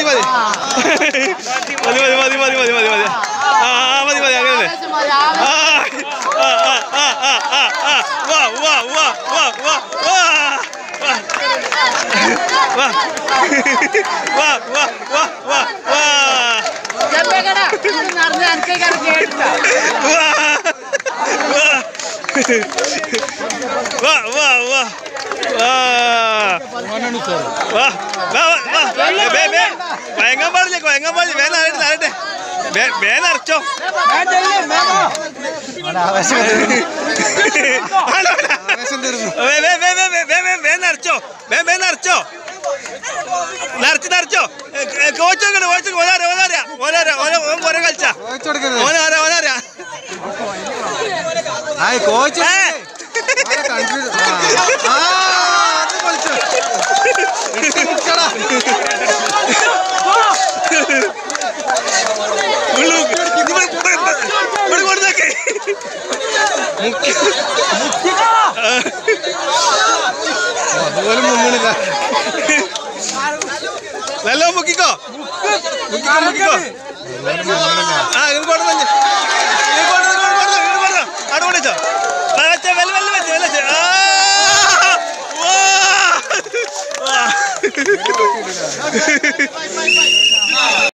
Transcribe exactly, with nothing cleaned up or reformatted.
മതി മതി മതി മതി മതി മതി മതി ആ മതി മതി അങ്ങനെ വാ വാ വാ വാ വാ വാ വാ വാ വാ വാ വാ വാ വാ വാ വാ കൊയങ്ങാൻ പാടില്ല കൊയങ്ങാൻ പാടില്ല വേഗം അറിയട്ടെ അറിയട്ടെ വേഗം അരച്ചോ വേഗം അരച്ചോ വേഗം വേഗം അരച്ചോ നിറച്ച് നിറച്ചോ കോച്ച് നോക്കണേ കോച്ച് ഓനാരാ ഓനാരാ ഓനാരാ ഓൻ കുറെ കളിച്ചാ ഓനാരാ ഓനാരാ കോച്ച് അതുപോലും മുങ്ങണില്ല നല്ല മുക്കിക്കോ മുക്കിക്കോ മുക്കിക്കോ ആ ഇത് കൊടുത്തു അവിടെ കൊണ്ടിച്ചോ വെച്ച വെല്ല വെല്ല വെച്ച് വെല്ല വെച്ച് ആ